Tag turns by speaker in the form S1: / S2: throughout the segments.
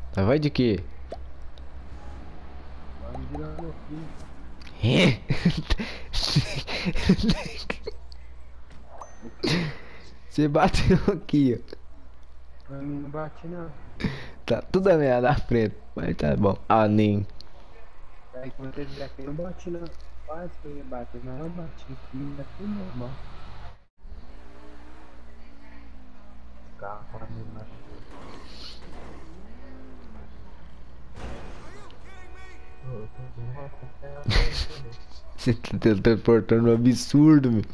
S1: Tá, vai de quê?
S2: Vai me virando aqui.
S1: É?
S2: O quê?
S1: Você bateu aqui, ó.
S2: Pra mim não bate não.
S1: Tá tudo a merda na frente. Mas tá bom. Ah, nem.
S2: Aí quando ele vier aqui, eu não bati não. Quase que eu ia bater, mas não bati. Comigo é tudo normal. Os carros parando na rua. Eu tô com uma acompanhada também.
S1: Você tá teleportando um absurdo, meu.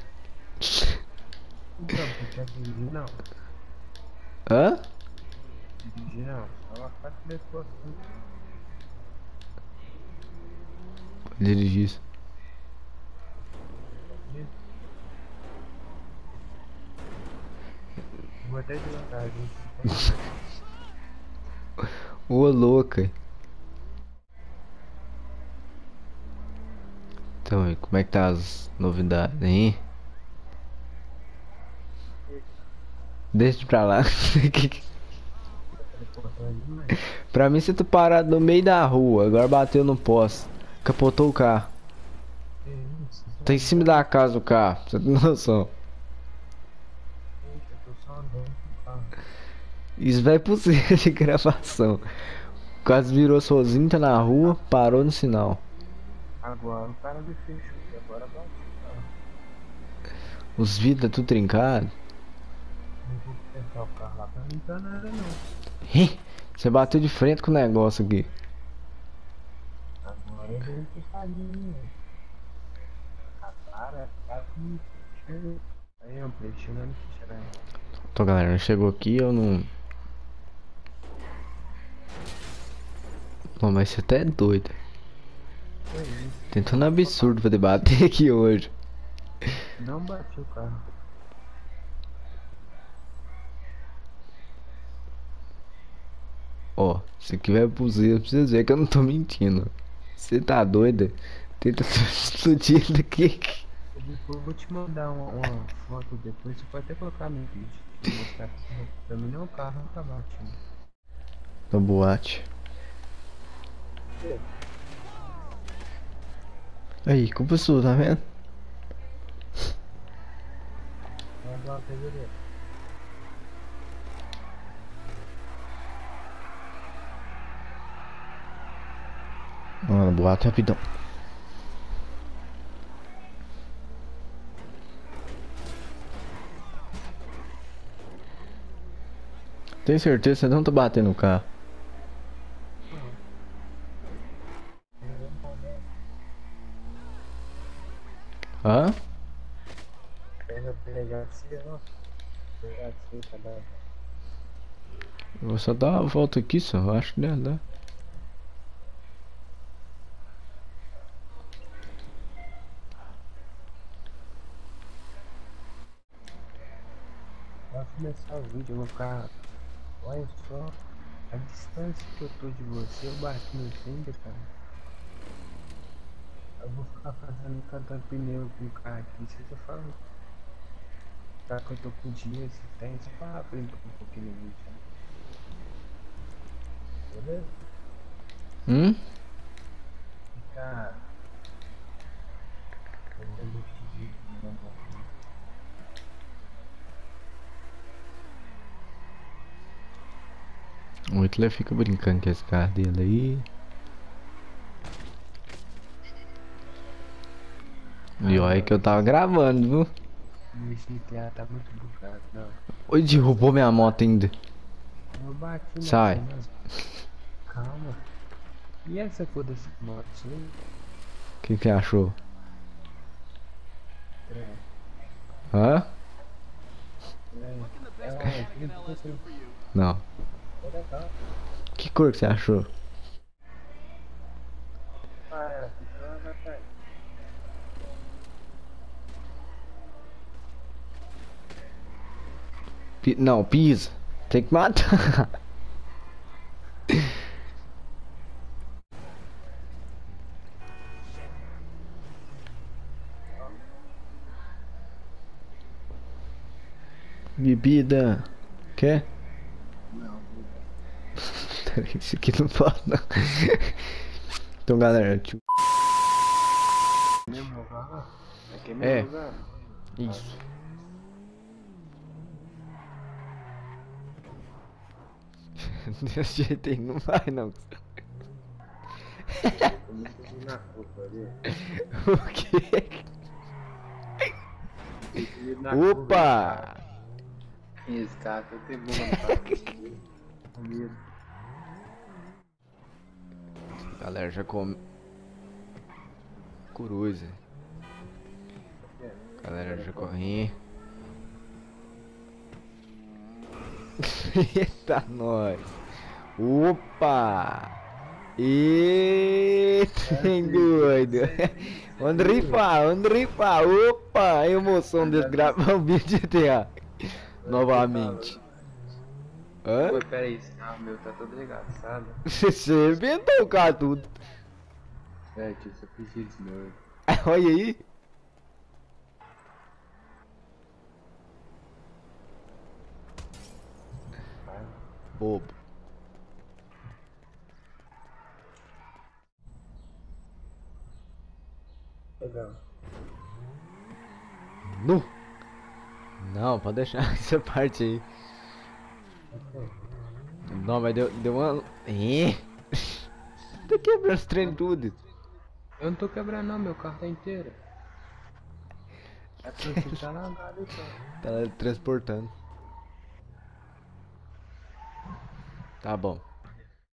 S2: Então, você quer dirigir não?
S1: Hã?
S2: Dirigir não. Ela faz teleportando.
S1: Dirigir isso.
S2: Vou até devagar, gente. Não pode não.
S1: Ô, louca. Então, e como é que tá as novidades, hein? Deixa pra lá.
S2: Tá teleportando demais.
S1: Pra mim, você tá parado no meio da rua. Agora bateu no poste. Capotou o carro.
S2: Que isso? Só
S1: Tá em cima da
S2: andando.
S1: casa o carro. Você tem noção.
S2: Gente, eu tô só andando com o carro.
S1: Isso vai pro ser de gravação. Quase virou sozinho, tá na rua, parou no sinal.
S2: Agora o cara me fechou e agora bate o carro.
S1: Os vidros tudo trincado.
S2: Não vou tentar o carro lá pra não dar nada não.
S1: Ih, você bateu de frente com o negócio aqui.
S2: Agora eu dei um puxadinho nele. A cara me chegou. Aí eu falei, chegando aqui, chegando.
S1: Então, galera, chegou aqui, eu não. Pô, mas você até é doido.
S2: Que isso?
S1: Tentando absurdo pra debater aqui hoje.
S2: Não bati o carro.
S1: Ó, se quiser pro Zé, pra vocês verem que eu não tô mentindo. Você tá doido? Tenta explodir daqui.
S2: Eu vou te mandar uma foto depois, você pode até colocar no vídeo. Pra mostrar que pra mim nem o carro não tá batindo.
S1: Na boate.
S2: É.
S1: Aí, culpa sua, tá vendo?
S2: Manda uma coisa dele.
S1: Mano, boate rapidão. Tem certeza que você não tá batendo no carro? Hã?
S2: Pega a delegacia, ó. Delegacia, cada.
S1: Eu vou só dar uma volta aqui só, eu acho que dá.
S2: Vai começar o vídeo, eu vou ficar. Olha só a distância que eu tô de você, eu bati no Tinder, cara. Eu vou ficar fazendo cada pneu com o carro aqui, você tá falando. Tá que eu tô com dinheiro, se tem, só pra aprender um pouquinho no vídeo, né? Beleza?
S1: Hum?
S2: Ficar fazendo esse vídeo, né?
S1: O Hitler fica brincando com esse carro dele aí. E olha que eu tava gravando, viu?
S2: Esse GTA tá muito bugado, não.
S1: Oi, derrubou minha moto ainda.
S2: Eu bati nessa,
S1: Sai.
S2: mas. Calma. E essa cor desse moto, hein?
S1: O que que achou?
S2: Estranho.
S1: Hã?
S2: Estranho. É, que interessante.
S1: Não.
S2: É legal.
S1: Que cor que você achou?
S2: Ah, é, fica lá na frente.
S1: Não, pisa. Tem que matar. Bebida. Quer?
S2: Não, vida.
S1: Isso aqui não pode não. Então galera, tio.
S2: Mesmo lugar? Aqui é
S1: É.
S2: mesmo lugar?
S1: Isso. Desse jeito aí não vai não.
S2: Eu nunca vi na roupa ali.
S1: O quê?
S2: Eu vi na curva,
S1: Opa!
S2: esse cara que eu tenho bom com medo.
S1: Galera, já come. Coruja. Galera, já corri. Eita, nós. Opa! Eita, trem doido. Onde rifar, onde rifar. Opa, a emoção de gravar um vídeo de GTA. Novamente. Hã?
S2: Pô, pera aí, esse carro meu tá todo regaçado.
S1: Você inventou o carro tudo.
S2: É, tio, você precisa disso meu.
S1: Olha aí. Bobo.
S2: Legal.
S1: Nu. Não, pode deixar essa parte aí. Não, mas deu uma... Tá quebrando os trem tudo.
S2: Eu não tô quebrando não, meu carro tá inteiro. É porque tá largado então.
S1: Tá transportando. Tá bom.